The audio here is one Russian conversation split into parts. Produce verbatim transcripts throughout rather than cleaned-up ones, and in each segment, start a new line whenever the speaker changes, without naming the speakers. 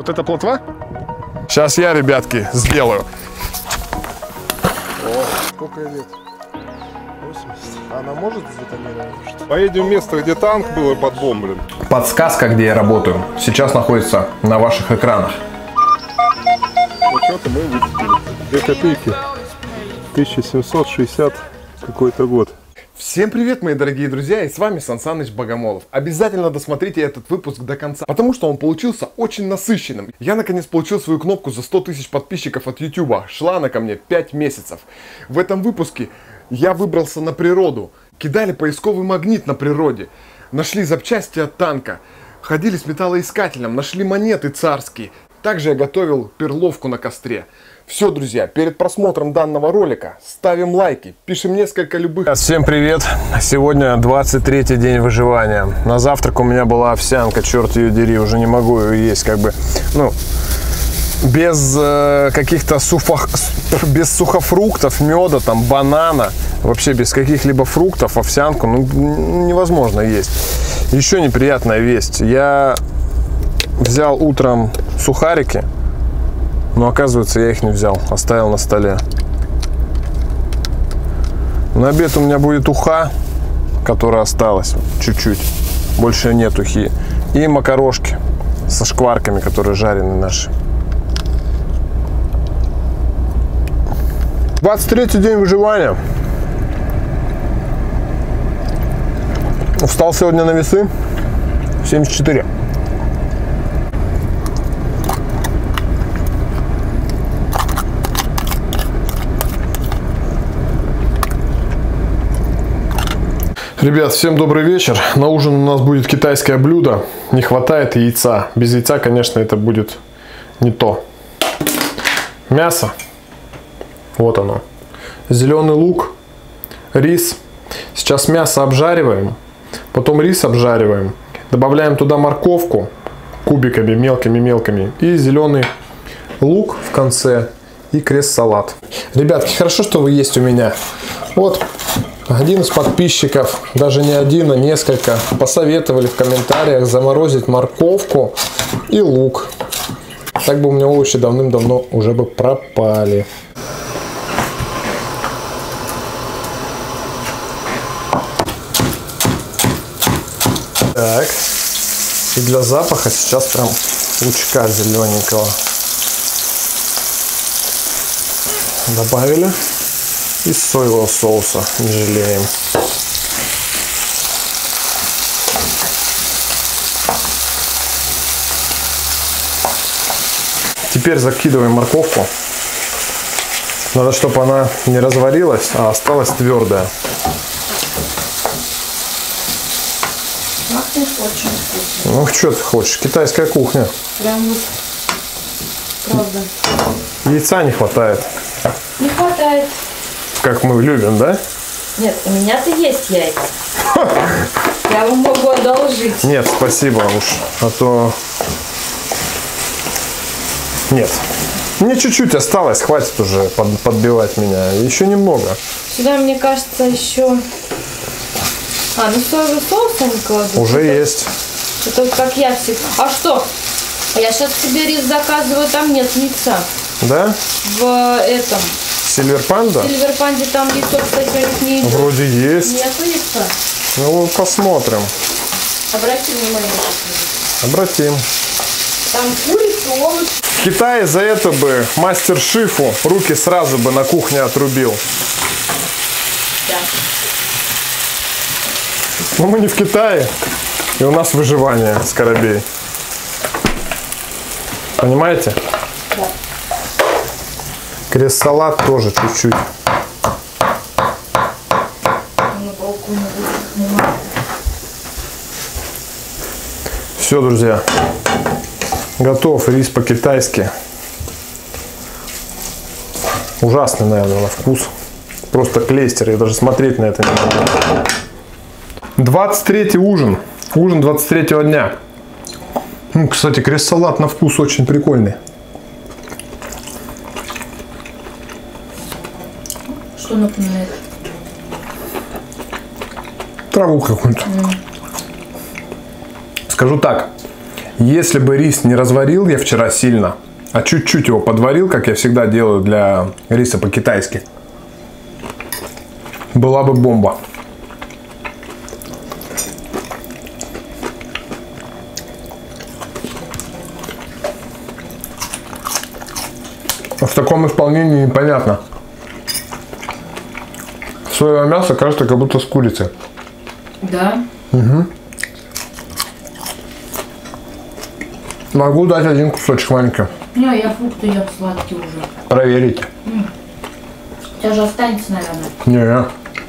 Вот это плотва? Сейчас я, ребятки, сделаю.
О, сколько лет? восемьдесят. Она может сдетонировать?
Поедем в место, где танк был и подбомблен.
Подсказка, где я работаю, сейчас находится на ваших экранах.
Вот что-то мы высветили. Две копейки. тысяча семьсот шестьдесят какой-то год.
Всем привет, мои дорогие друзья, и с вами Сан Саныч Богомолов. Обязательно досмотрите этот выпуск до конца, потому что он получился очень насыщенным. Я наконец получил свою кнопку за сто тысяч подписчиков от YouTube. Шла она ко мне пять месяцев. В этом выпуске я выбрался на природу. Кидали поисковый магнит на природе. Нашли запчасти от танка. Ходили с металлоискателем, нашли монеты царские. Также я готовил перловку на костре. Все, друзья, перед просмотром данного ролика ставим лайки, пишем несколько любых.
Всем привет! Сегодня двадцать третий день выживания. На завтрак у меня была овсянка, черт ее дери, уже не могу ее есть, как бы, ну, без э, каких-то суфах, без сухофруктов, меда, там, банана, вообще без каких-либо фруктов, овсянку, ну, невозможно есть. Еще неприятная весть. Я взял утром сухарики. Но оказывается, я их не взял, оставил на столе. На обед у меня будет уха, которая осталась чуть-чуть. Больше нет ухи. И макарошки со шкварками, которые жареные наши. двадцать третий день выживания. Встал сегодня на весы. семьдесят четыре. Ребят, всем добрый вечер. На ужин у нас будет китайское блюдо. Не хватает яйца. Без яйца, конечно, это будет не то. Мясо. Вот оно. Зеленый лук. Рис. Сейчас мясо обжариваем. Потом рис обжариваем. Добавляем туда морковку кубиками, мелкими-мелкими. И зеленый лук в конце. И крест-салат. Ребятки, хорошо, что вы есть у меня. Вот. Один из подписчиков, даже не один, а несколько, посоветовали в комментариях заморозить морковку и лук. Так бы у меня овощи давным-давно уже бы пропали. Так. И для запаха сейчас прям лучка зелененького добавили. И соевого соуса не жалеем. Теперь закидываем морковку. Надо, чтобы она не разварилась, а осталась твердая.
Пахнет очень вкусно.
Ну, что ты хочешь? Китайская кухня.
Прям вот, правда.
Яйца не хватает.
Не хватает.
Как мы любим, да?
Нет, у меня-то есть яйца. Я вам могу одолжить.
Нет, спасибо уж. А то... Нет. Мне чуть-чуть осталось, хватит уже под, подбивать меня. Еще немного.
Сюда, мне кажется, еще... А, ну соевый соус они кладут.
Уже
это,
есть.
Это вот как я всегда... А что? Я сейчас себе рис заказываю, там нет яйца.
Да?
В этом...
Сильвер Панда?
В Сильвер Панде там яйцо, кстати, у них не идет.
Вроде есть.
Нету яйца.
Ну, посмотрим.
Обрати внимание.
Обратим.
Там курица, овощи.
В Китае за это бы мастер-шифу руки сразу бы на кухне отрубил.
Да.
Но мы не в Китае, и у нас выживание, скоробей. Понимаете?
Да.
Крест-салат тоже чуть-чуть. Все, друзья. Готов рис по-китайски. Ужасный, наверное, на вкус. Просто клейстер. Я даже смотреть на это не могу. двадцать третий ужин. Ужин двадцать третьего дня. Ну, кстати, крест-салат на вкус очень прикольный.
Что напоминает?
Траву какую-то. Mm. Скажу так.
Если бы рис не разварил я вчера сильно, а чуть-чуть его подварил, как я всегда делаю для риса по-китайски, была бы бомба. В таком исполнении непонятно. Соевое мясо кажется, как будто с курицей.
Да.
Угу. Могу дать один кусочек маленький.
Не, я фрукты ем сладкие уже.
Проверите.
М. У тебя же останется, наверное.
Не.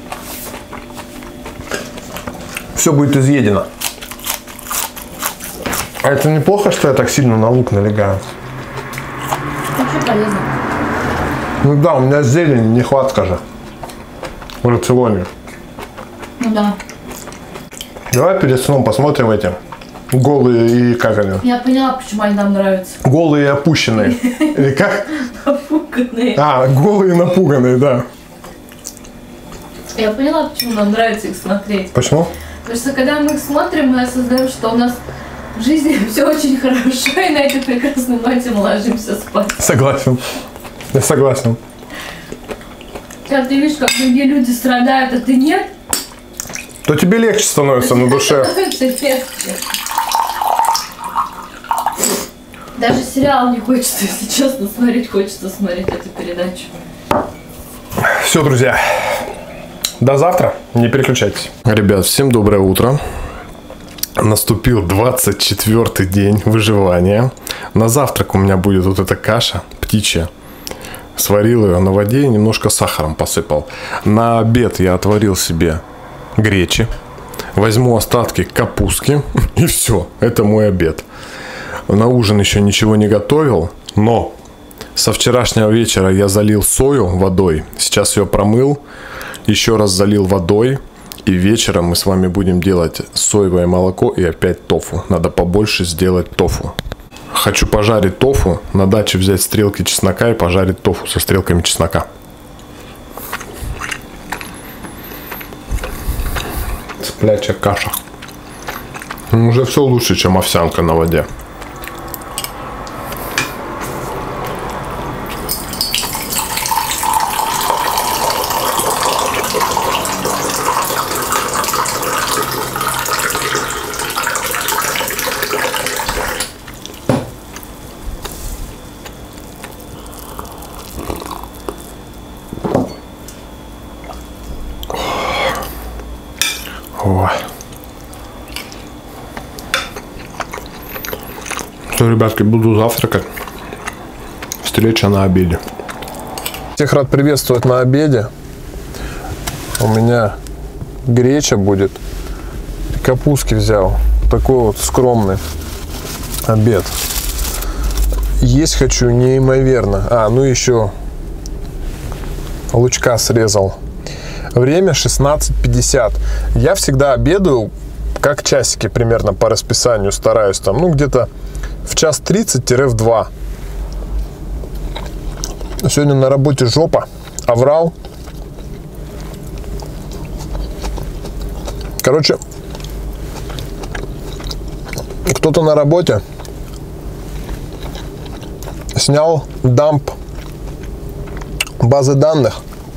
Все будет изъедено. А это неплохо, что я так сильно на лук налегаю?
Очень полезно.
Ну да, у меня зелень нехватка же в рационе.
Ну да.
Давай перед сном посмотрим эти голые и как они?
Я поняла, почему они нам нравятся.
Голые и опущенные. Или как?
Напуганные.
А, голые и напуганные, да.
Я поняла, почему нам нравится их смотреть.
Почему?
Потому что когда мы их смотрим, мы осознаем, что у нас в жизни все очень хорошо, и на этой прекрасной ноте мы ложимся спать.
Согласен. Я согласен.
Когда ты видишь, как другие люди страдают, а ты нет,
То тебе легче становится на душе.
становится легче. Даже сериал не хочется, если честно, смотреть, хочется смотреть эту передачу.
Все, друзья. До завтра. Не переключайтесь.
Ребят, всем доброе утро. Наступил двадцать четвёртый день выживания. На завтрак у меня будет вот эта каша птичья. Сварил ее на воде и немножко сахаром посыпал. На обед я отварил себе гречи. Возьму остатки капустки. И все. Это мой обед. На ужин еще ничего не готовил. Но со вчерашнего вечера я залил сою водой. Сейчас ее промыл. Еще раз залил водой. И вечером мы с вами будем делать соевое молоко и опять тофу. Надо побольше сделать тофу. Хочу пожарить тофу. На даче взять стрелки чеснока и пожарить тофу со стрелками чеснока. Цыплячья каша. Уже все лучше, чем овсянка на воде. Ой. Все, ребятки, буду завтракать. Встреча на обеде. Всех рад приветствовать на обеде. У меня греча будет. Капустки взял. Такой вот скромный обед. Есть хочу неимоверно. А, ну еще лучка срезал. Время шестнадцать пятьдесят. Я всегда обедаю как часики примерно по расписанию, стараюсь там, ну где-то в час тридцать-в два. Сегодня на работе жопа, оврал. Короче, кто-то на работе снял дамп базы данных.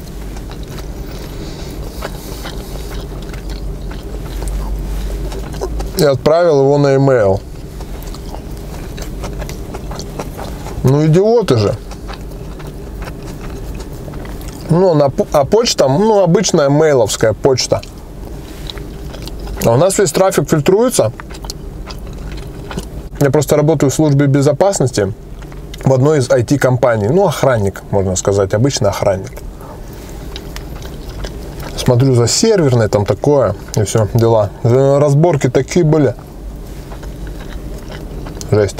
И отправил его на e-mail. Ну, идиоты же. Ну, на, а почта, ну, обычная мейловская почта. А у нас весь трафик фильтруется. Я просто работаю в службе безопасности в одной из ай ти-компаний. Ну, охранник, можно сказать, обычный охранник. Смотрю за серверной, там такое, и все, дела. Разборки такие были. Жесть.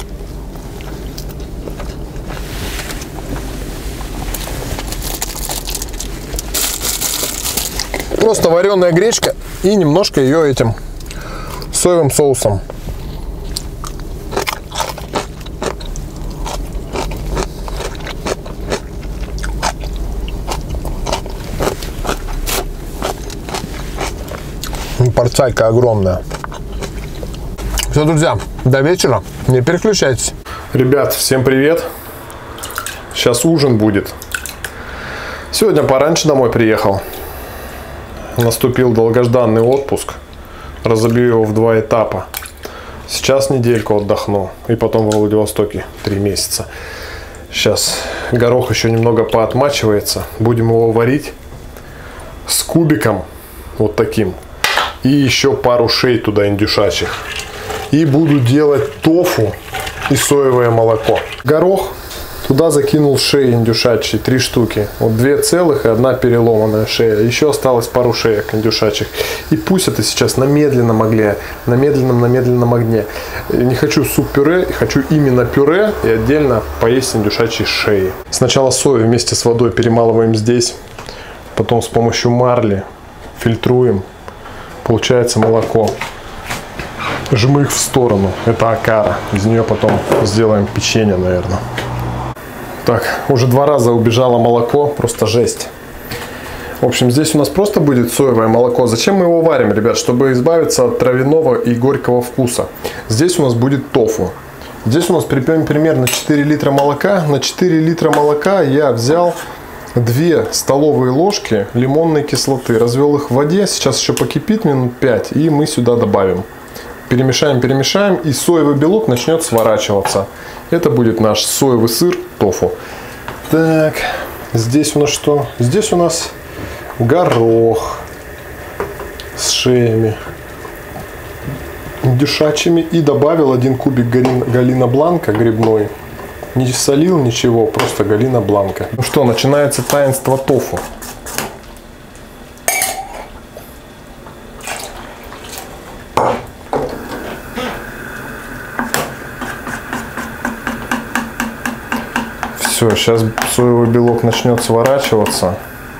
Просто вареная гречка и немножко ее этим соевым соусом. Порцайка огромная.
Все, друзья, до вечера. Не переключайтесь.
Ребят, всем привет. Сейчас ужин будет. Сегодня пораньше домой приехал. Наступил долгожданный отпуск. Разобью его в два этапа. Сейчас недельку отдохну. И потом в Владивостоке три месяца. Сейчас горох еще немного поотмачивается. Будем его варить с кубиком. Вот таким. И еще пару шей туда индюшачьих. И буду делать тофу и соевое молоко. Горох туда закинул шеи индюшачьи, три штуки. Вот две целых и одна переломанная шея. Еще осталось пару шеек индюшачьих. И пусть это сейчас на медленном огне, на медленном, на медленном огне. Не хочу суп-пюре, хочу именно пюре и отдельно поесть индюшачьи шеи. Сначала сою вместе с водой перемалываем здесь, потом с помощью марли фильтруем. Получается молоко. Жмых в сторону. Это окара. Из нее потом сделаем печенье, наверное. Так, уже два раза убежало молоко. Просто жесть. В общем, здесь у нас просто будет соевое молоко. Зачем мы его варим, ребят? Чтобы избавиться от травяного и горького вкуса. Здесь у нас будет тофу. Здесь у нас примерно четыре литра молока. На четыре литра молока я взял две столовые ложки лимонной кислоты. Развел их в воде. Сейчас еще покипит минут пять. И мы сюда добавим. Перемешаем, перемешаем, и соевый белок начнет сворачиваться. Это будет наш соевый сыр тофу. Так, здесь у нас что? Здесь у нас горох с шеями индюшачьими. И добавил один кубик галина бланка грибной. Не солил ничего, просто галина бланка. Ну что, начинается таинство тофу. Все, сейчас соевый белок начнет сворачиваться.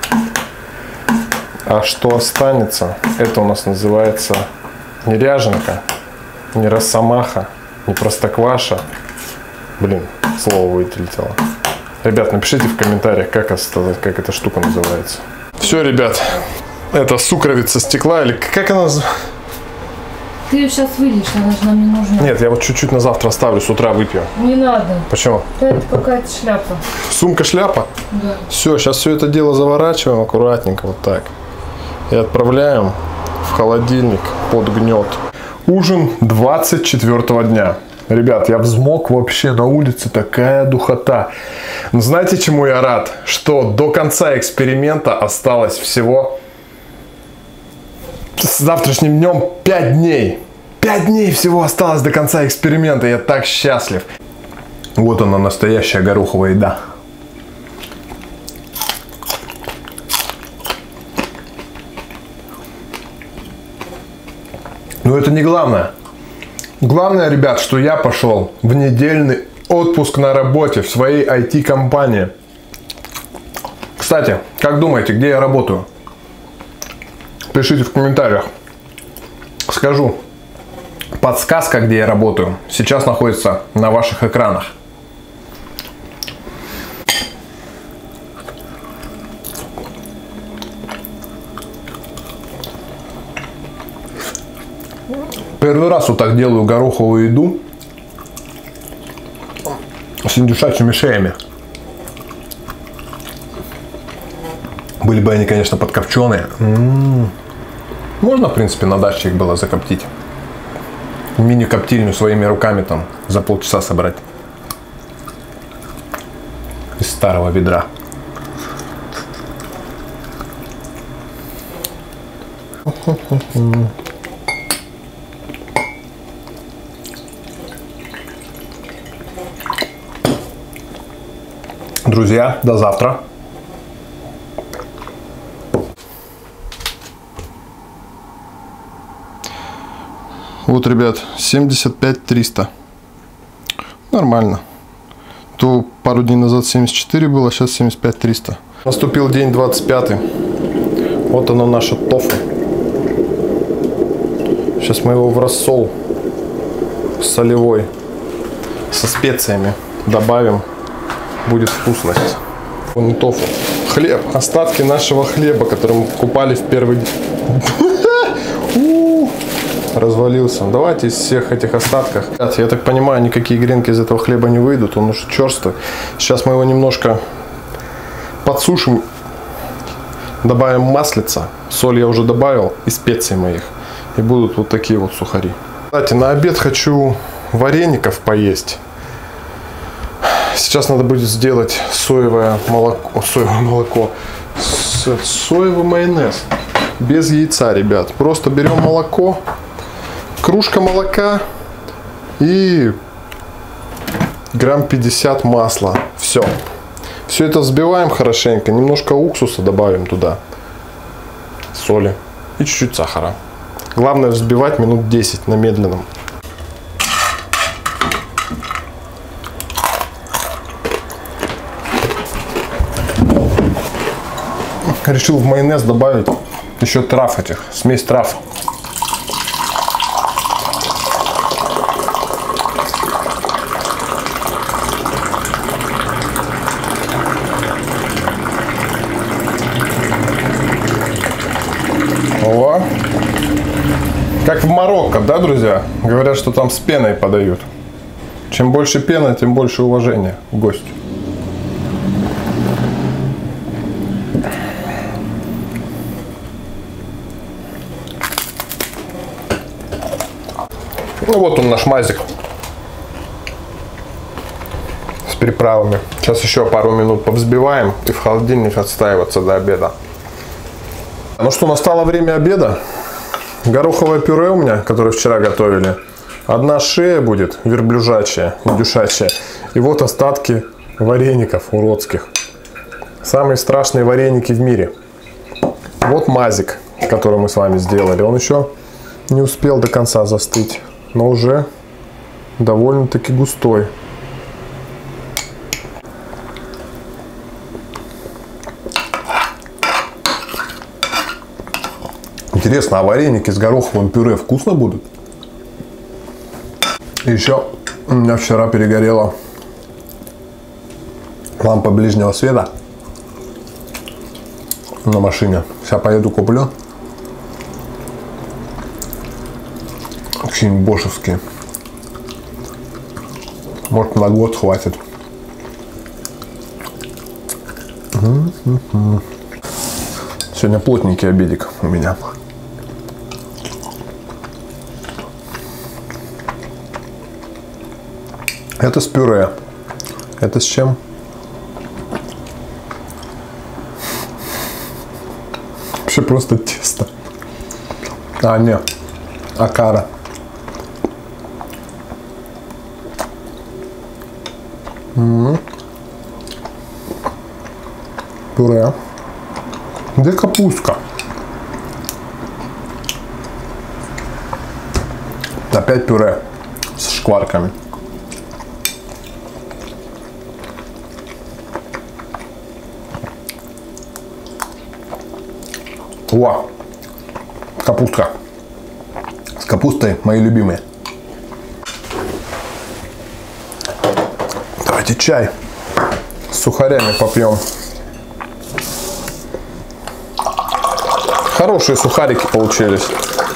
А что останется, это у нас называется не ряженка, не росомаха, не простокваша. Блин, слово вылетело. Ребят, напишите в комментариях, как, это, как эта штука называется. Все, ребят, это сукровица стекла, или как она называется?
Ты ее сейчас выльешь, она же нам не нужна.
Нет, я вот чуть-чуть на завтра оставлю, с утра выпью.
Не надо.
Почему?
Это какая-то шляпа.
Сумка-шляпа?
Да.
Все, сейчас все это дело заворачиваем аккуратненько, вот так. И отправляем в холодильник под гнет. Ужин двадцать четвёртого дня. Ребят, я взмок вообще, на улице такая духота. Но знаете, чему я рад? Что до конца эксперимента осталось всего... С завтрашним днем пять дней. пять дней всего осталось до конца эксперимента. Я так счастлив. Вот она, настоящая гороховая еда. Но это не главное. Главное, ребят, что я пошел в недельный отпуск на работе в своей ай ти-компании. Кстати, как думаете, где я работаю? Пишите в комментариях. Скажу. Подсказка, где я работаю, сейчас находится на ваших экранах. Первый раз вот так делаю гороховую еду с индюшачьими шеями. Были бы они, конечно, подкопченые. М-м-м. Можно, в принципе, на даче их было закоптить. Мини-коптильню своими руками там за полчаса собрать. Из старого ведра. Друзья, до завтра. Вот, ребят, семьдесят пять триста. Нормально. То пару дней назад семьдесят четыре было, сейчас семьдесят пять триста. Наступил день двадцать пятый. Вот оно, наше тофу. Сейчас мы его в рассол солевой со специями добавим. Будет вкусность. Вон тофу. Хлеб. Остатки нашего хлеба, который мы купали в первый день. развалился. Давайте из всех этих остатков. Я так понимаю, никакие гренки из этого хлеба не выйдут, он уже черствый. Сейчас мы его немножко подсушим, добавим маслица, соль я уже добавил и специй моих. И будут вот такие вот сухари. Кстати, на обед хочу вареников поесть. Сейчас надо будет сделать соевое молоко, соевое молоко, соевый майонез без яйца, ребят. Просто берем молоко, кружка молока и грамм пятьдесят масла. Все. Все это взбиваем хорошенько. Немножко уксуса добавим туда, соли и чуть-чуть сахара. Главное взбивать минут десять на медленном. Решил в майонез добавить еще трав этих, смесь трав. О, как в Марокко, да, друзья? Говорят, что там с пеной подают. Чем больше пены, тем больше уважения к гостю. Ну вот он, наш мазик с приправами. Сейчас еще пару минут повзбиваем и в холодильник отстаиваться до обеда. Ну что, настало время обеда. Гороховое пюре у меня, которое вчера готовили. Одна шея будет верблюжачья, индюшачья. И вот остатки вареников уродских. Самые страшные вареники в мире. Вот мазик, который мы с вами сделали. Он еще не успел до конца застыть, но уже довольно-таки густой. Интересно, а вареники с гороховым пюре вкусно будут? И еще у меня вчера перегорела лампа ближнего света на машине. Сейчас поеду куплю. Очень бошевские. Может, на год хватит. Сегодня плотненький обедик у меня. Это с пюре. Это с чем? Вообще просто тесто. А, нет. Акара. М-м-м. Пюре. Где капустка? Опять пюре с шкварками. О, капустка. С капустой мои любимые. Давайте чай с сухарями попьем. Хорошие сухарики получились.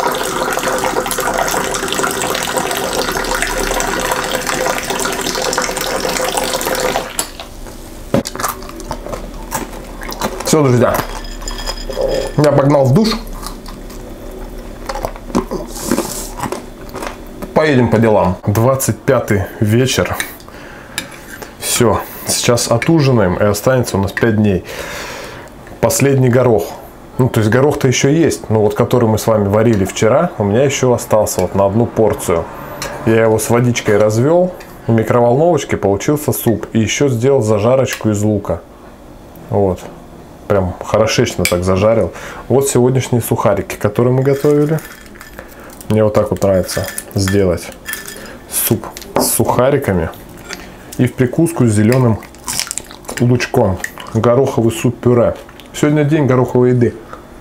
Все, друзья. Я погнал в душ. Поедем по делам. двадцать пятый вечер. Все. Сейчас отужинаем, и останется у нас пять дней. Последний горох. Ну, то есть горох-то еще есть. Но вот который мы с вами варили вчера, у меня еще остался вот на одну порцию. Я его с водичкой развел. В микроволновочке получился суп. И еще сделал зажарочку из лука. Вот. Прям хорошечно так зажарил. Вот сегодняшние сухарики, которые мы готовили. Мне вот так вот нравится сделать суп с сухариками и в прикуску с зеленым лучком. Гороховый суп-пюре. Сегодня день гороховой еды.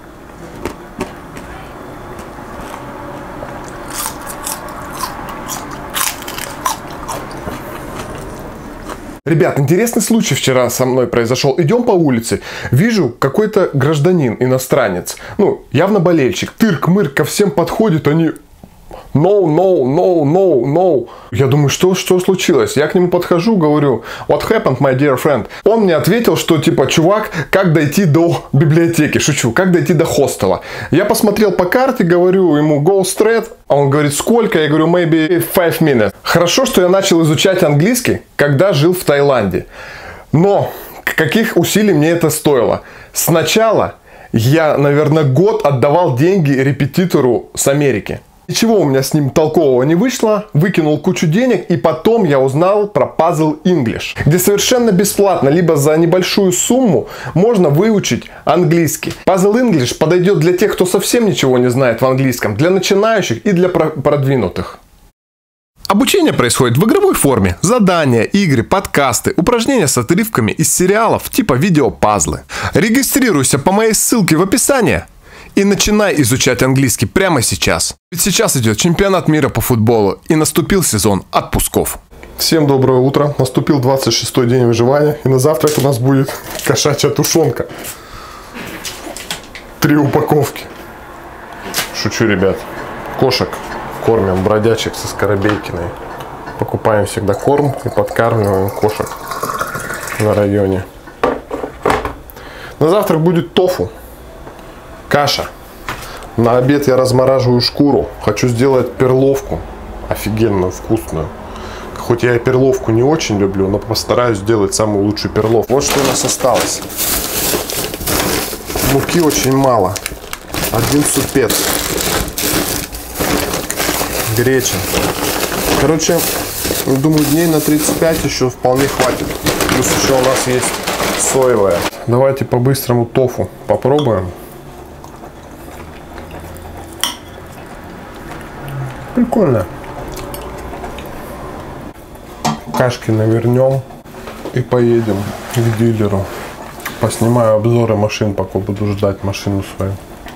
Ребят, интересный случай вчера со мной произошел. Идем по улице, вижу какой-то гражданин, иностранец, ну, явно болельщик, тырк-мырк ко всем подходит, они No, no, no, no, no. Я думаю, что, что случилось? Я к нему подхожу, говорю, what happened, my dear friend? Он мне ответил, что типа, чувак, как дойти до библиотеки? Шучу, как дойти до хостела? Я посмотрел по карте, говорю ему, go straight. А он говорит, сколько? Я говорю, maybe five minutes. Хорошо, что я начал изучать английский, когда жил в Таиланде. Но каких усилий мне это стоило? Сначала я, наверное, год отдавал деньги репетитору с Америки. Ничего у меня с ним толкового не вышло, выкинул кучу денег, и потом я узнал про Puzzle English, где совершенно бесплатно, либо за небольшую сумму можно выучить английский. Puzzle English подойдет для тех, кто совсем ничего не знает в английском, для начинающих и для продвинутых. Обучение происходит в игровой форме. Задания, игры, подкасты, упражнения с отрывками из сериалов типа видеопазлы. Регистрируйся по моей ссылке в описании и начинай изучать английский прямо сейчас. Ведь сейчас идет чемпионат мира по футболу и наступил сезон отпусков. Всем доброе утро. Наступил двадцать шестой день выживания, и на завтрак у нас будет кошачья тушенка. Три упаковки. Шучу, ребят. Кошек кормим, бродячих со Скоробейкиной. Покупаем всегда корм и подкармливаем кошек на районе. На завтрак будет тофу. Каша. На обед я размораживаю шкуру. Хочу сделать перловку. Офигенную, вкусную. Хоть я и перловку не очень люблю, но постараюсь сделать самую лучшую перловку. Вот что у нас осталось. Муки очень мало. Один супец. Греча. Короче, думаю, дней на тридцать пять еще вполне хватит. Плюс еще у нас есть соевая. Давайте по-быстрому тофу попробуем. Прикольно. Кашки навернем и поедем к дилеру. Поснимаю обзоры машин, пока буду ждать машину свою.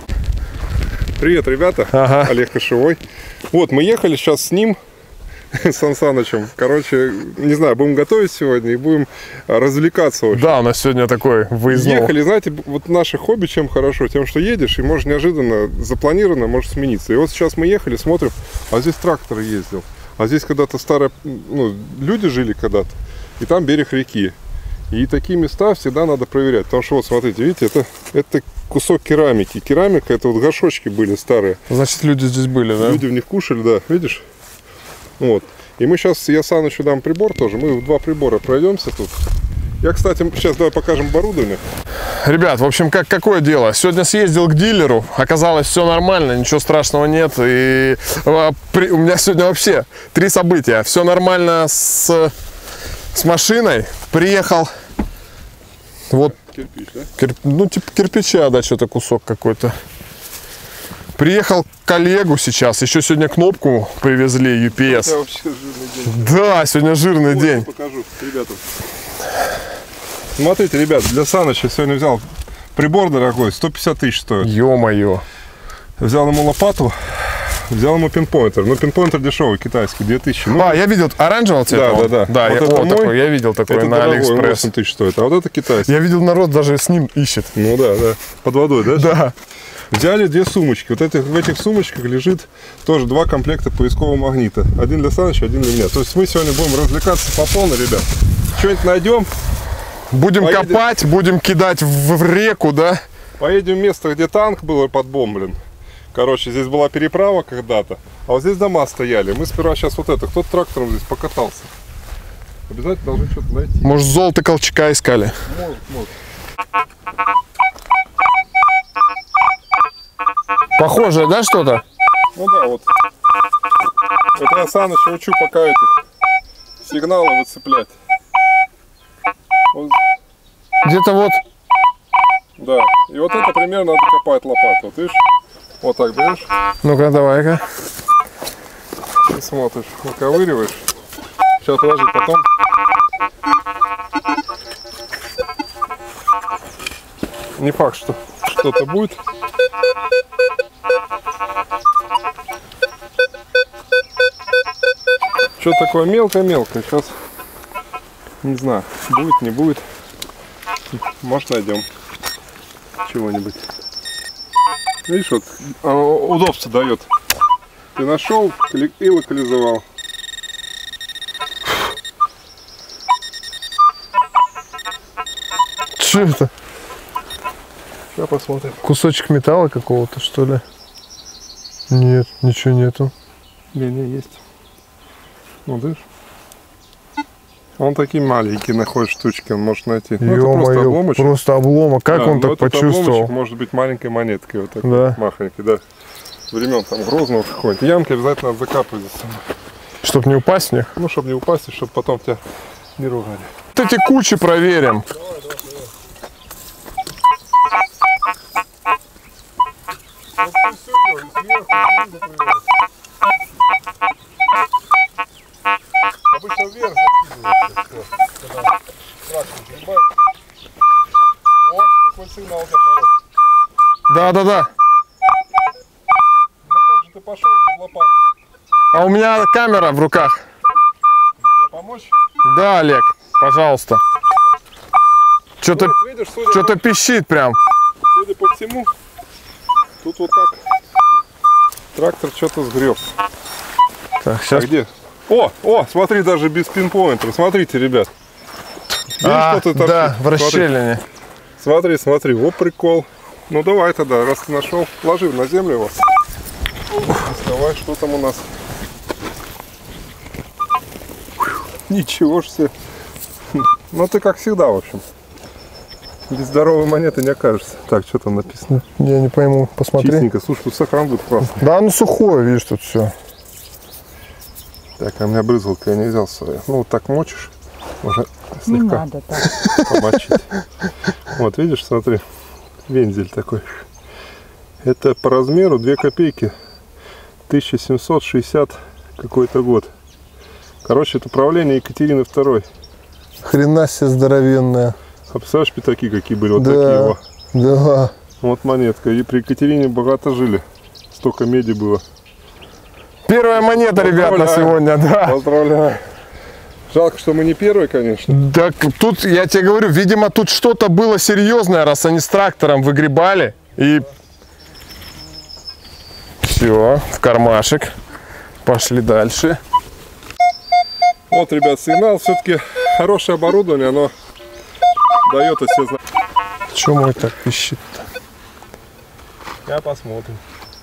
Привет, ребята. Ага. Олег Кошевой. Вот, мы ехали сейчас с ним, с Сан Санычем. Короче, не знаю, будем готовить сегодня и будем развлекаться. Очень.
Да, у нас сегодня такой выездной.
Ехали, знаете, вот наше хобби чем хорошо? Тем, что едешь и можешь неожиданно, запланированно, может смениться. И вот сейчас мы ехали, смотрим, а здесь трактор ездил. А здесь когда-то старые, ну, люди жили когда-то, и там берег реки. И такие места всегда надо проверять. Потому что вот, смотрите, видите, это, это кусок керамики. Керамика, это вот горшочки были старые.
Значит, люди здесь были, да?
Люди в них кушали, да, видишь? Вот. И мы сейчас, я Санычу дам прибор тоже. Мы в два прибора пройдемся тут. Я, кстати, сейчас давай покажем оборудование.
Ребят, в общем, как, какое дело? Сегодня съездил к дилеру, оказалось, все нормально, ничего страшного нет. И а, при, у меня сегодня вообще три события. Все нормально с, с машиной. Приехал, вот,
кирпич, да?
Кирп, ну, типа кирпича, да, что-то кусок какой-то. Приехал к коллегу сейчас, еще сегодня кнопку привезли, ю пи эс.
Это вообще жирный день.
Да, сегодня жирный
вот,
день.
Покажу ребятам. Смотрите, ребят, для Саныча сегодня взял прибор дорогой, сто пятьдесят тысяч стоит.
Ё-моё.
Взял ему лопату, взял ему пинпоинтер. Ну, пинпоинтер дешевый, китайский, две тысячи. Ну,
а, я видел оранжевого цвета.
Да, да, да.
Да,
вот
я,
это
о,
мой,
такой, я видел такой
это
на
дорогой,
Алиэкспресс.
восемь тысяч стоит, а вот это китайский.
Я видел, народ даже с ним ищет.
Ну да, да. Под водой, да?
Да.
Взяли две сумочки. Вот этих, в этих сумочках лежит тоже два комплекта поискового магнита. Один для Саныча, один для меня. То есть мы сегодня будем развлекаться по полной, ребят. Что-нибудь найдем.
Будем
Поедем.
копать, будем кидать в, в реку, да?
Поедем в место, где танк был подбомблен. Короче, здесь была переправа когда-то. А вот здесь дома стояли. Мы сперва сейчас вот это. Кто-то трактором здесь покатался. Обязательно должны что-то найти.
Может, золото Колчака искали?
Может, может.
Похоже, да, что-то?
Ну да, вот. Это я Саныча учу пока этих сигналы выцеплять. Вот.
Где-то вот.
Да. И вот это примерно надо копать лопатой. Вот видишь? Вот так берешь.
Ну-ка, давай-ка.
И смотришь, выковыриваешь. Сейчас положи, потом. Не факт, что что-то будет. Что такое мелкое-мелкое? Сейчас не знаю, будет, не будет. Может, найдем чего-нибудь. Видишь, вот удобство дает.
Ты нашел и локализовал.
Что это?
Сейчас посмотрим.
Кусочек металла какого-то, что ли? Нет, ничего нету.
Не, не, есть. Вот видишь? Он такие маленькие находит штучки, он может найти. Ну, это просто обломочек.
Просто обломок. Как
да,
он так почувствовал?
Может быть маленькой монеткой, вот такой,
да.
махонький, да. Времен там Грозного какой-нибудь. Ямки обязательно надо закапывать за собой.
Чтоб не упасть в них?
Ну, чтобы не упасть, и чтобы потом тебя не ругали.
Вот эти кучи проверим.
Давай, давай, давай. Обычно вверх закидывается. Когда трактор сгребает. О, какой сигнал у тебя хороший.
Да, да, да.
Ну как же ты пошел без лопаты?
А у меня камера в руках.
Тебе помочь?
Да, Олег, пожалуйста. Что-то
Вот,
что-то пищит прям.
Судя по всему, тут вот так трактор что-то сгреб.
Так,
А
сейчас.
где? О, о, смотри, даже без пинпоинтера. Смотрите, ребят. Видишь,
А,
что ты там?
да, в
Смотри.
расщелине.
Смотри, смотри, вот прикол. Ну давай тогда, раз ты нашел, ложи на землю его. Доставай, что там у нас. Ничего ж себе. Ну ты как всегда, в общем. Без здоровой монеты не окажешься. Так, что там написано?
Я не пойму, посмотри.
Чистенько. Слушай, тут сохран будет классно.
Да, ну сухое, видишь, тут все.
Так, а у меня брызгалка, я не взял свою. Ну вот так мочишь, уже
Не
слегка
надо так.
помочить. Вот видишь, смотри, вензель такой. Это по размеру две копейки. тысяча семьсот шестьдесят какой-то год. Короче, это правление Екатерины второй.
Хрена себе здоровенная.
А представляешь, пятаки какие были? Вот
Да.
такие его.
Да.
Вот монетка. И при Екатерине богато жили. Столько меди было.
Первая монета, ребят, на
Поздравляю.
сегодня, да.
Поздравляю. Жалко, что мы не первые, конечно.
Так тут, я тебе говорю, видимо, тут что-то было серьезное, раз они с трактором выгребали. И все, в кармашек. Пошли дальше.
Вот, ребят, сигнал. Все-таки хорошее оборудование, оно дает о себе знать.
Чего мой так пищит-то?
Я посмотрим.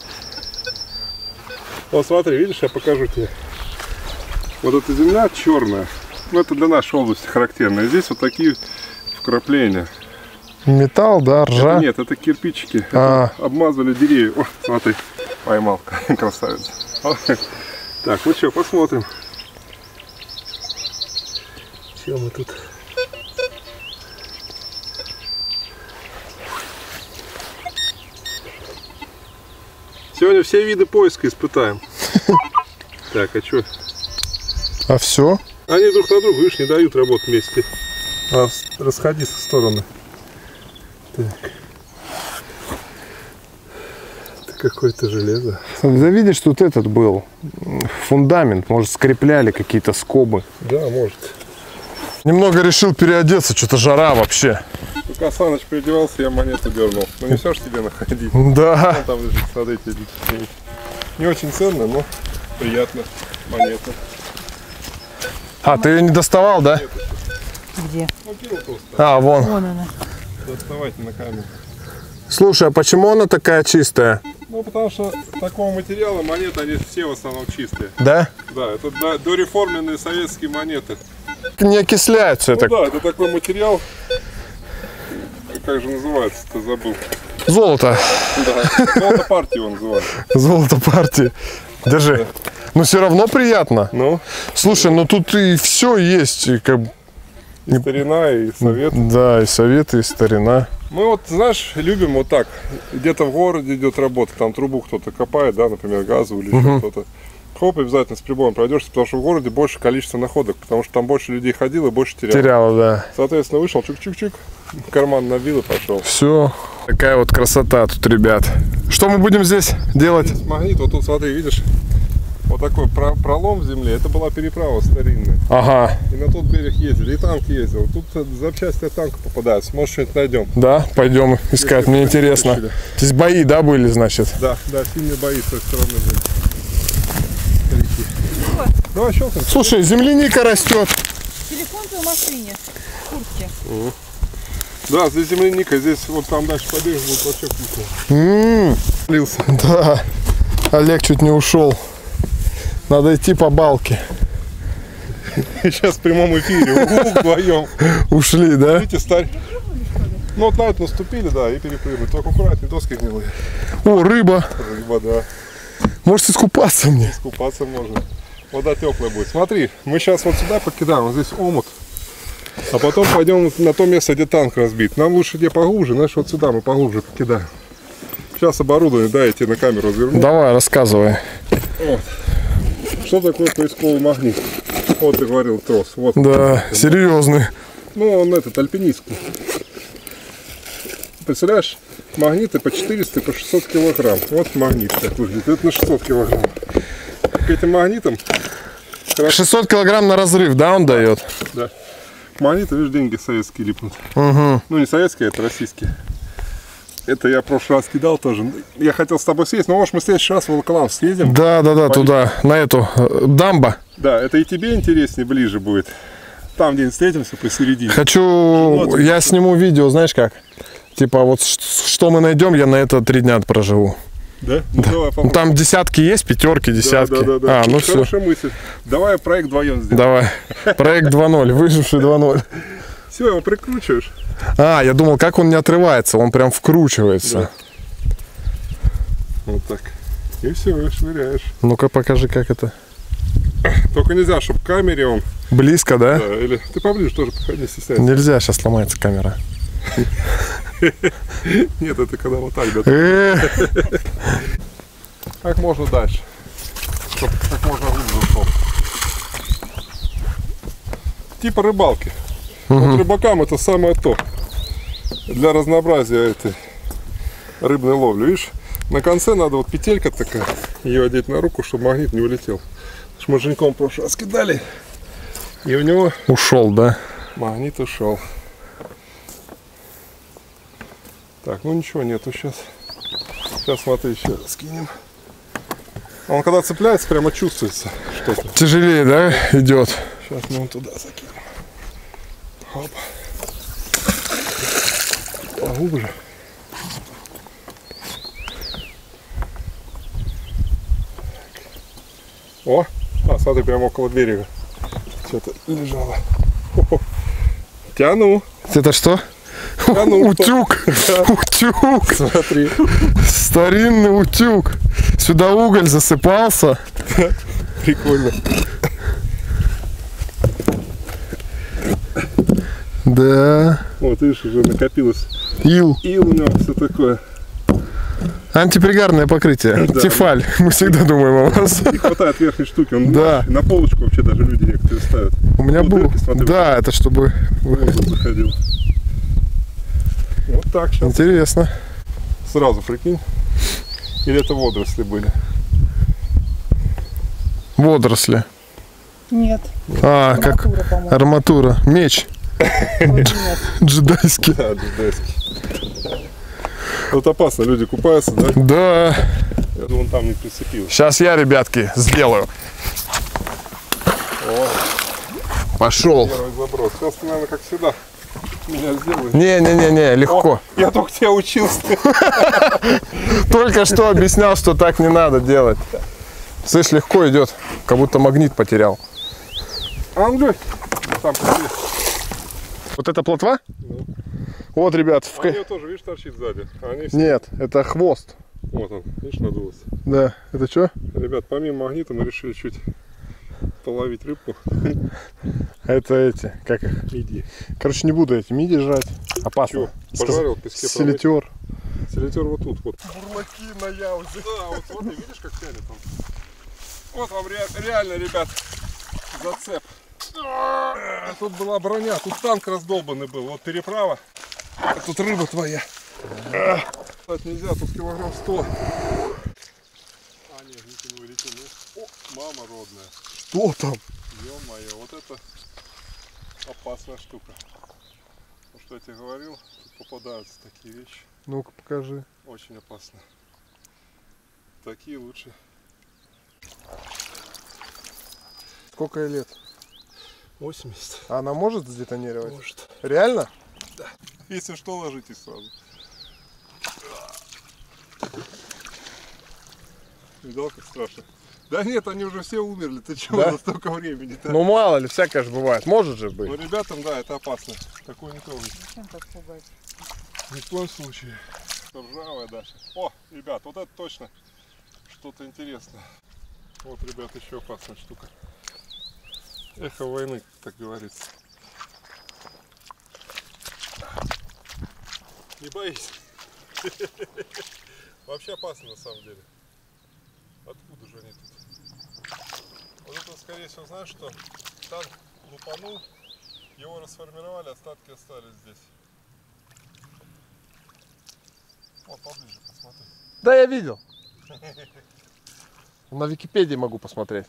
Вот смотри, видишь, я покажу тебе. Вот эта земля черная. Ну, это для нашей области характерно. И здесь вот такие вкрапления.
Металл, да, ржа.
Это нет, это кирпичики.
А.
Это обмазывали деревья. О, смотри, поймал. Красавец. Так, ну что, посмотрим. Что мы тут? Сегодня все виды поиска испытаем. Так, а что?
А все?
Они друг на друга, видишь, не дают работать вместе. А, расходись в стороны. Так. Это какое-то железо.
Да видишь, тут этот был фундамент, может, скрепляли какие-то скобы.
Да, может.
Немного решил переодеться, что-то жара вообще.
Пока Саныч переодевался, я монету дернул. Ну не все ж тебе находить.
Да.
Ну, там лежит, смотрите, не, не очень ценно, но приятно. Монета.
А, ты ее не доставал, да?
Где?
Ну, кинул просто.
А, вон.
Вон она.
Доставайте на камеру.
Слушай, а почему она такая чистая?
Ну, потому что такого материала монеты, они все в основном чистые.
Да?
Да, это до- дореформенные советские монеты.
Не окисляются,
Ну
это
да, это такой материал. Как же называется-то, забыл.
золото.
Да, золото партии его называют.
Золото партии. Держи. Но все равно приятно.
Ну,
Слушай, ну тут и все есть. И как...
и старина, и совет.
Да, и советы, и старина.
Мы вот, знаешь, любим вот так. Где-то в городе идет работа, там трубу кто-то копает, да, например, газовую или еще что-то. Хоп, обязательно с прибором пройдешься, потому что в городе больше количество находок, потому что там больше людей ходило и больше теряло.
Теряла, да.
Соответственно, вышел, чук-чук-чук, карман набил и пошел.
Все. Такая вот красота тут, ребят. Что мы будем здесь делать?
Здесь магнит, вот тут смотри, видишь, вот такой про- пролом в земле, это была переправа старинная.
Ага.
И на тот берег ездили, и танк ездил. Тут запчасти от танка попадаются, может что-нибудь найдем.
Да, пойдем искать, мне интересно. Здесь бои, да, были, значит?
Да, да, сильные бои с той стороны были. Давай щелкнем.
Слушай, земляника растет.
Телефон-то в машине. В куртке.
Да, здесь земляника, здесь вот там дальше побег будет вообще вкусно.
М-м,
Слился.
да. Олег чуть не ушел. Надо идти по балке.
Сейчас в прямом эфире вдвоем.
Ушли, да?
Видите, старь. Ну вот на это наступили, да, и перепрыгнули. Только аккуратнее, доски гнилые.
О, рыба.
Рыба, да.
Может искупаться мне?
Купаться можно. Вода теплая будет. Смотри, мы сейчас вот сюда покидаем, вот здесь омут. А потом пойдем на то место, где танк разбит. Нам лучше где поглубже, знаешь, вот сюда мы поглубже покидаем. Сейчас оборудование, да, я тебе на камеру разверну.
Давай, рассказывай.
Вот. Что такое поисковый магнит? Вот ты говорил, трос. Вот.
Да, серьезный.
Ну, он этот, альпинистский. Представляешь, магниты по четыреста и по шестьсот килограмм. Вот магнит так выглядит. Это на шестьсот килограмм. К этим магнитам...
шестьсот килограмм на разрыв, да, он дает?
Да. Магниты, видишь, деньги советские липнут.
Угу.
Ну, не советские, это российские. Это я в прошлый раз кидал тоже. Я хотел с тобой съездить, но может мы в следующий раз в Волоколамск съездим?
Да, да, да, туда, на эту, э, дамба.
Да, это и тебе интереснее, ближе будет. Там где-нибудь встретимся посередине.
Хочу, я сниму видео, знаешь как? Типа вот ш- что мы найдем, я на это три дня проживу.
Да? Ну, давай,
Ну,
попробуем.
там десятки есть, пятерки,
Да,
десятки.
да, да, да.
А, ну все.
Хорошая мысль. Давай проект вдвоем сделаем.
Давай. Проект два ноль, выживший два ноль.
Все, его прикручиваешь.
А, я думал, как он не отрывается, он прям вкручивается.
Да. Вот так. И все, швыряешь.
Ну-ка покажи, как это.
Только нельзя, чтобы в камере он.
Близко, да?
Да, или ты поближе тоже подходи, не стесняйся.
Нельзя, сейчас сломается камера.
Нет, это когда вот так, да.
Э,
Как можно дальше. Чтобы как можно глубже ушел. Типа рыбалки. Вот рыбакам это самое то. Для разнообразия этой рыбной ловли. Видишь, на конце надо вот петелька такая. Ее одеть на руку, чтобы магнит не улетел. Потому что мы с Женьком в прошлый раз кидали. И у него
Ушел, да?
магнит ушел. Так, ну ничего нету сейчас. Сейчас смотри, еще скинем. Он когда цепляется, прямо чувствуется что-то.
Тяжелее, да, идет?
Сейчас мы его туда закинем. Хоп. Поглубже. О, а, смотри, прямо около берега. Что-то лежало. Хо-хо. Тяну.
Это что?
Тяну.
Утюг. Утюг.
Смотри.
Старинный утюг. Сюда уголь засыпался.
Прикольно.
Да.
Вот, видишь, уже накопилось.
Ил.
Ил у него все такое.
Антипригарное покрытие.
Да.
Тефаль. Мы всегда думаем о вас.
Не хватает верхней штуки. Он
Да.
на полочку вообще даже люди некоторые ставят.
У меня
Вот
был.
дырки, смотри,
Да, это чтобы...
воздух заходил. Вот так сейчас.
Интересно.
Сразу прикинь. Или это водоросли были?
Водоросли.
Нет.
А, как
Арматура, по-моему.
арматура. Меч.
Вроде нет.
Джедайский.
Да, джедайский. Вот опасно, люди купаются, да?
Да.
Я думаю, он там не прицепил.
Сейчас я, ребятки, сделаю. Пошел.
Первый заброс. Сейчас ты, наверное, как всегда, меня сделаешь.
Не-не-не-не, легко.
О, я только тебя учился.
Только что объяснял, что так не надо делать. Слышь, легко идет. Как будто магнит потерял.
А он легкий. Там посмотри.
Вот это плотва? Вот, ребят. в
А
ка-
у нее тоже, видишь, торчит сзади. А они все-
Нет, это хвост.
Вот он, видишь, надулся.
Да. Это что?
Ребят, помимо магнита мы решили чуть половить рыбку.
А это эти, как их?
Иди.
Короче, не буду эти миди жрать. Опасно.
Чё, пожарил в песке?
Селитер.
Селитер вот тут вот.
Бурлаки на яузе.
Да, вот смотри, видишь, как тянет он. Вот вам ре- реально, ребят, зацеп. А тут была броня, тут танк раздолбанный был. Вот переправа, а тут рыба твоя. Тут нельзя, тут килограмм сто. А, нет, не тяну, не тяну. О, мама родная.
Что там?
Ё-моё, вот это опасная штука. Ну что я тебе говорил, тут попадаются такие вещи.
Ну-ка, покажи.
Очень опасно. Такие лучше.
Сколько ей лет?
восемьдесят.
А она может сдетонировать?
Может.
Реально?
Да. Если что, ложитесь сразу. Видал, как страшно? Да нет, они уже все умерли. Ты чего,
Да?
за столько времени-то?
Ну мало ли, всякое же бывает. Может же быть.
Ну, ребятам, да, это опасно. Такое не трогайте.
Зачем так пугать?
Ни в коем случае. Ржавая дача. О, ребят, вот это точно что-то интересное. Вот, ребят, еще опасная штука. Эхо войны, так говорится. Не боись. Вообще опасно на самом деле. Откуда же они тут? Вот это, скорее всего, знаешь что? Танк лупанул, его расформировали, остатки остались здесь. Вот поближе посмотри.
Да, я видел. На Википедии могу посмотреть.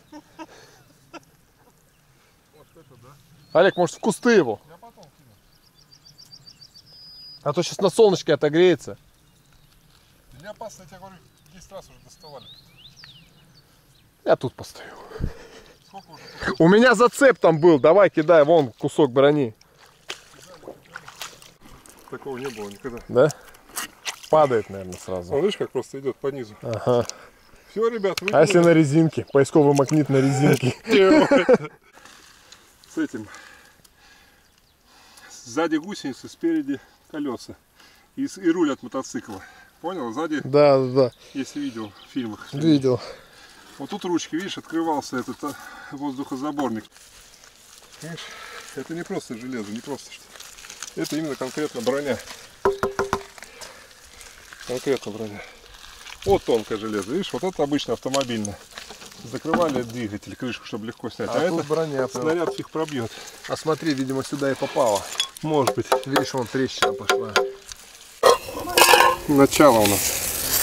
Вот это, да?
Олег, может в кусты его?
Я потом кину.
А то сейчас на солнышке отогреется.
Или опасно, я тебе говорю, десять раз уже доставали.
Я тут постою.
Сколько уже тут?
У меня зацеп там был. Давай, кидай, вон кусок брони.
Такого не было никогда.
Да? Падает, наверное, сразу.
Он, видишь, как просто идет по низу.
Ага.
Все, ребят, вы
А если на резинке? Поисковый магнит на резинке.
с этим. Сзади гусеницы, спереди колеса. И, с- и руль от мотоцикла. Понял? Сзади,
Да, да, да.
если видел в фильмах.
Видел.
Вот тут ручки, видишь, открывался этот а, воздухозаборник. Видишь, это не просто железо, не просто что. Это именно конкретно броня. Конкретно броня. Вот тонкое железо, видишь, вот это обычно автомобильное. Закрывали двигатель, крышку, чтобы легко снять. А,
А тут
это
броня прям.
снаряд фиг пробьет.
А смотри, видимо, сюда и попало.
Может быть.
Видишь, вон трещина пошла.
Начало у нас.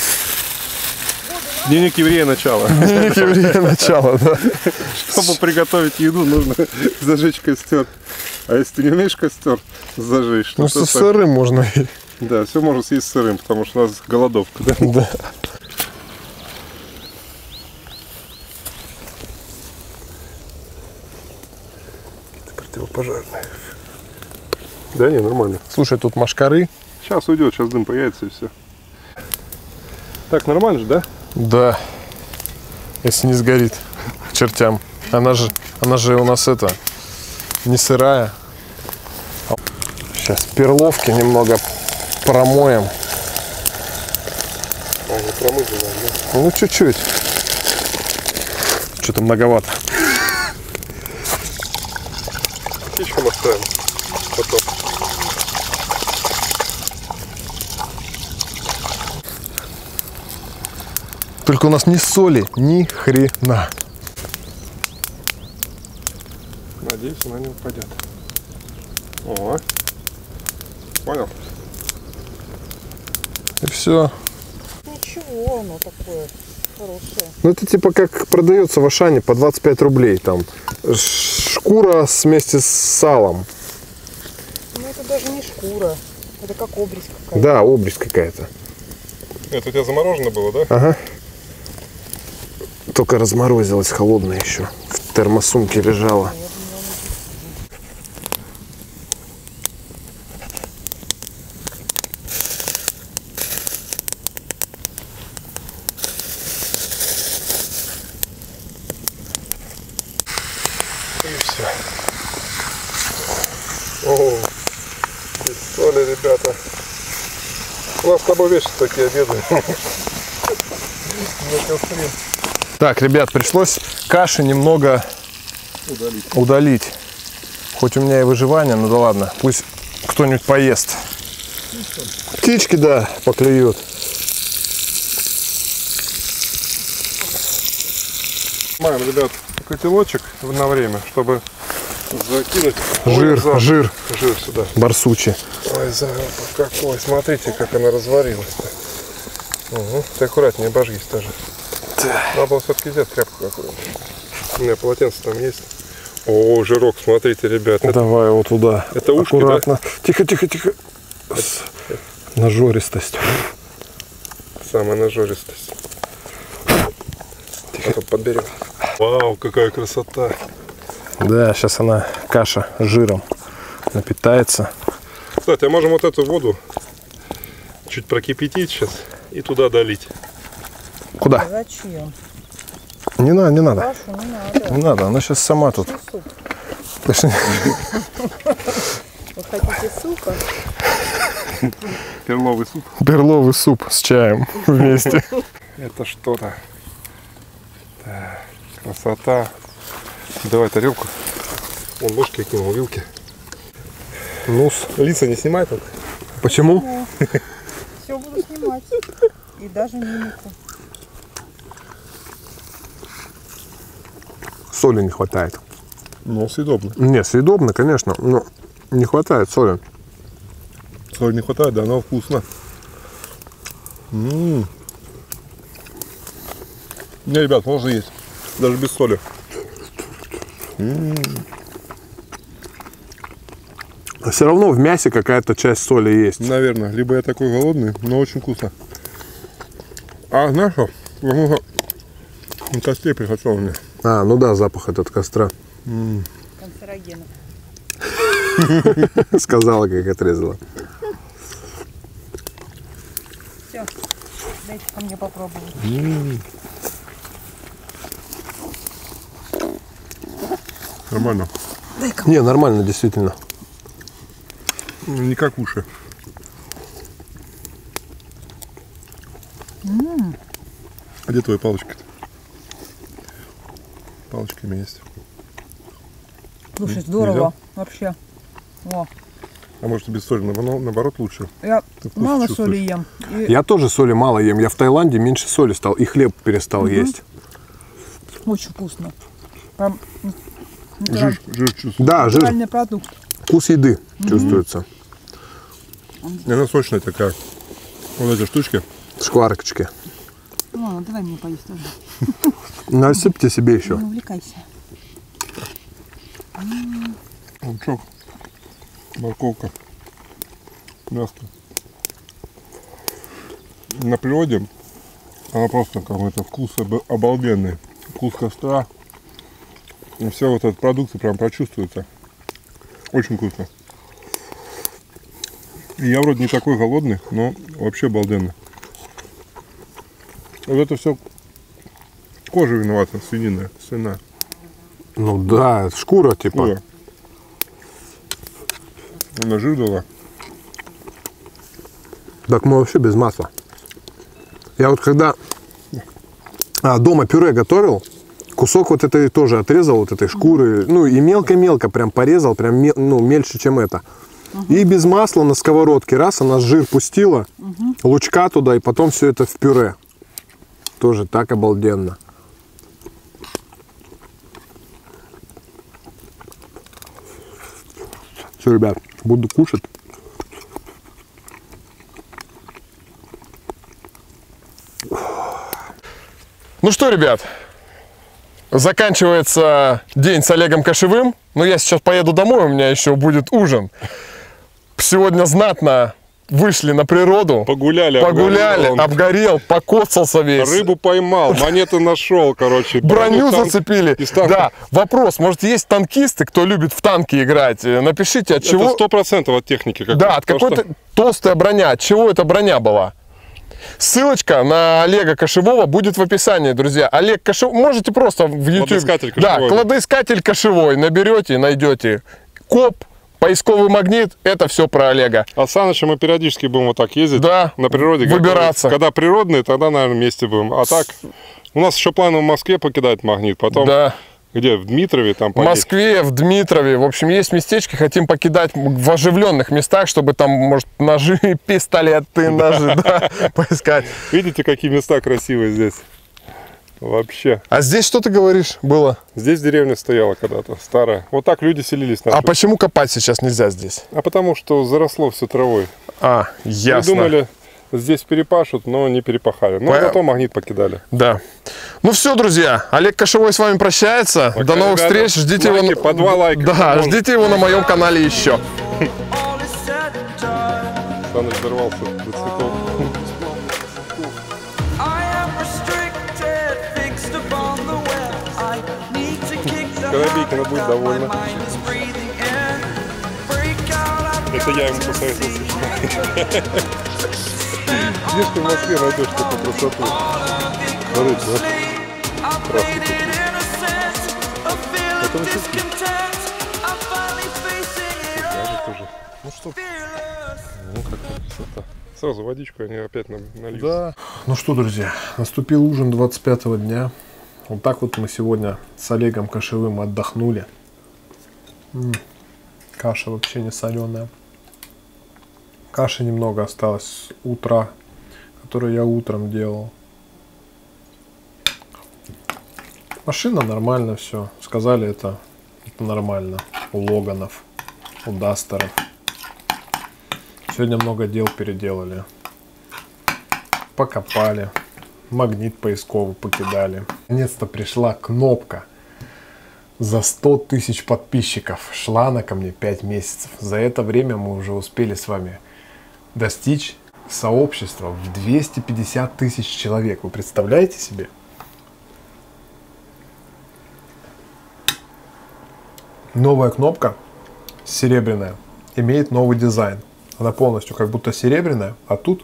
Дневник еврея начало.
Дневник еврея начало, да.
Чтобы приготовить еду, нужно зажечь костер. А если ты не умеешь костер зажечь, то
Ну,
ты
со
так-
сырым можно.
Да, все можно съесть сырым, потому что у нас голодовка. Да?
Да.
Противопожарные. Да, не, нормально.
Слушай, тут машкары.
Сейчас уйдет, сейчас дым появится и все. Так, нормально же, да?
Да. Если не сгорит к чертям. Она же, она же у нас это не сырая. Сейчас перловки немного промоем.
А, не промыли, да?
Ну, чуть-чуть. Что-то многовато.
Птичкам оставим. Потом.
Только у нас ни соли, ни хрена.
Надеюсь, она не упадет. О, понял?
И все.
Ничего, оно такое хорошее.
Ну, это типа как продается в Ашане по двадцать пять рублей. Там шкура вместе с салом.
Ну это даже не шкура. Это как обрезь какая-то.
Да, обрезь какая-то.
Это у тебя заморожено было, да?
Ага. Только разморозилась, холодная еще. В термосумке лежала.
И все. О, без соли, ребята. У нас с тобой вещи такие обеды. На костре.
Так, ребят, пришлось каши немного
Удалить.
удалить. Хоть у меня и выживание, ну да ладно, пусть кто-нибудь поест. Птички, да, поклюют.
Снимаем, ребят, котелочек на время, чтобы закинуть
Жир,
Ой, за-
жир,
жир сюда.
барсучий.
Ой, запах какой. Смотрите, как она разварилась-то. Угу. Ты аккуратнее, обожгись тоже. Надо было все-таки взять тряпку какую-нибудь. У меня полотенце там есть. О, жирок, смотрите, ребят. Это,
Давай его туда.
это ушки,
аккуратно. Тихо, тихо, тихо. С нажористость.
самая нажористость. Тихо, подберем. Вау, какая красота.
Да, сейчас она, каша жиром напитается.
Кстати, а можем вот эту воду чуть прокипятить сейчас и туда долить.
Куда?
Зачем?
Не надо, не надо.
Кашу не надо.
Не надо, она сейчас сама тут.
Суп.
Точнее,
Вы хотите супа?
Перловый суп.
перловый суп с чаем вместе.
Это что-то. Так, красота. Давай тарелку. Вон ложки кинул, вилки.
Ну,
Лица не снимай тут.
почему?
Все буду снимать. И даже мимику.
Соли не хватает.
Ну, съедобно.
Нет, съедобно, конечно, но не хватает соли.
Соли не хватает, да, но вкусно. М-м-м. Не, ребят, можно есть. Даже без соли. М-м-м.
Все равно в мясе какая-то часть соли есть.
Наверное. Либо я такой голодный, но очень вкусно. А знаешь что? Потому что на костре приготовлены.
А, ну да, запах этот костра.
Канцерогенов.
Сказала, как отрезала.
Все. Дайте ко мне попробовать.
Нормально.
Не, нормально, действительно.
Не как уши. А где твоя палочка-то? Палочка у меня есть.
Слушай, здорово. Вообще. О,
А может без соли, наоборот, наоборот лучше?
я
вкус
мало
чувствуешь?
соли ем. И
Я тоже соли мало ем. Я в Таиланде меньше соли стал. И хлеб перестал есть.
очень вкусно. Прям
Жир, жир чувствую.
Да, жир,
натуральный продукт.
вкус еды чувствуется.
И она сочная такая. Вот эти штучки.
Шкварочки.
Ну ладно, давай мне поесть тоже.
Насыпьте себе еще.
Не увлекайся.
Лучок. Морковка. Мясо. На природе она просто какой-то вкус обо- обалденный. Вкус костра. И все вот этот продукт прям прочувствуется. Очень вкусно. И я вроде не такой голодный, но вообще обалденно. Вот это все кожа виновата, свинина, свиная.
Ну да, это шкура типа.
Шкура. Она жир дала.
Так мы вообще без масла. Я вот когда а, дома пюре готовил, кусок вот этой тоже отрезал, вот этой шкуры, ну и мелко-мелко прям порезал, прям мел, ну, мельче, чем это. И без масла на сковородке, раз, она жир пустила, лучка туда, и потом все это в пюре. Тоже так обалденно. Все, ребят, буду кушать. Ну что, ребят, заканчивается день с Олегом Кошевым. Но я сейчас поеду домой, у меня еще будет ужин. Сегодня знатно вышли на природу.
Погуляли.
Погуляли,
обгорел.
обгорел, покоцался весь.
Рыбу поймал, монеты нашел, короче.
Броню
там-
зацепили.
из танка.
Да, вопрос, может есть танкисты, кто любит в танки играть? Напишите, от чего...
Это сто процентов от техники. Как
Да, от какой-то толстая броня. От чего эта броня была? Ссылочка на Олега Кошевого будет в описании, друзья. Олег Кошевой, можете просто в YouTube.
Кладоискатель
Да,
Кошевой.
кладоискатель Кошевой. Наберете, найдете. Коп, поисковый магнит, это все про Олега.
А с Санычем мы периодически будем вот так ездить.
Да,
На природе.
выбираться.
готовить. Когда природные, тогда, наверное, вместе будем. А так, у нас еще планы в Москве покидать магнит. Потом,
Да.
где? В Дмитрове там
В
поедем.
Москве, в Дмитрове. В общем, есть местечки, хотим покидать в оживленных местах, чтобы там, может, ножи, пистолеты, ножи, да, поискать.
Видите, какие места красивые здесь? Вообще.
А здесь что ты говоришь было?
Здесь деревня стояла когда-то, старая. Вот так люди селились.
А
наши.
почему копать сейчас нельзя здесь?
А потому что заросло все травой.
А, ясно.
Придумали, здесь перепашут, но не перепахали. Но
По-
зато магнит покидали.
Да. Ну все, друзья, Олег Кошевой с вами прощается.
Пока,
До новых
ребята.
встреч. Ждите
Лайки,
его.
по два лайка.
Да,
Можно.
ждите его на моем канале еще.
Саныч взорвался до цветов. Коробейки Женщина будет довольна. Это я ему посоветовал. Где ж ты в Москве найдешь такую красоту? Смотрите, да? Краски такие. Это высоки. Тоже. Ну что? Ну какая красота. Сразу водичку они опять нальют.
Да. Ну что, друзья, наступил ужин двадцать пятого дня. Вот так вот мы сегодня с Олегом Кошевым отдохнули. М-м, каша вообще не соленая. Каши немного осталось с утра, которую я утром делал. Машина нормально все. Сказали, это, это нормально. У Логанов, у Дастеров. Сегодня много дел переделали. Покопали. Магнит поисковый покидали. Наконец-то пришла кнопка. За сто тысяч подписчиков. Шла она ко мне пять месяцев. За это время мы уже успели с вами достичь сообщества в двести пятьдесят тысяч человек. Вы представляете себе? Новая кнопка, серебряная, имеет новый дизайн. Она полностью как будто серебряная, а тут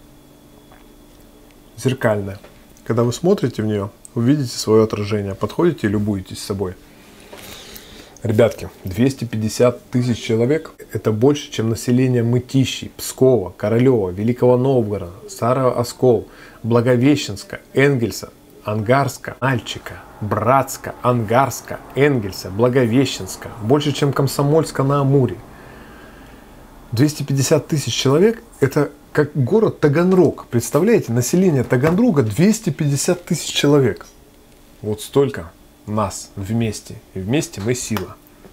зеркальная. Когда вы смотрите в нее, вы видите свое отражение, подходите и любуетесь собой. Ребятки, двести пятьдесят тысяч человек – это больше, чем население Мытищи, Пскова, Королева, Великого Новгорода, Старого Оскол, Благовещенска, Энгельса, Ангарска, Нальчика, Братска, Ангарска, Энгельса, Благовещенска. Больше, чем Комсомольска на Амуре. двести пятьдесят тысяч человек – это как город Таганрог. Представляете, население Таганрога двести пятьдесят тысяч человек. Вот столько нас вместе. И вместе мы сила.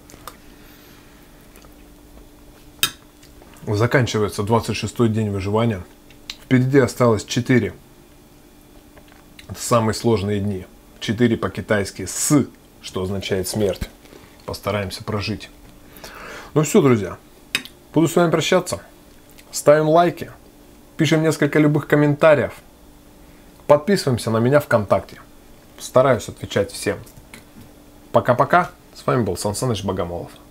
Заканчивается двадцать шестой день выживания. Впереди осталось четыре. Это самые сложные дни. четыре по-китайски «с», что означает смерть. Постараемся прожить. Ну все, друзья. Буду с вами прощаться. Ставим лайки. Пишем несколько любых комментариев. Подписываемся на меня ВКонтакте. Стараюсь отвечать всем. Пока-пока. С вами был Сан Саныч Богомолов.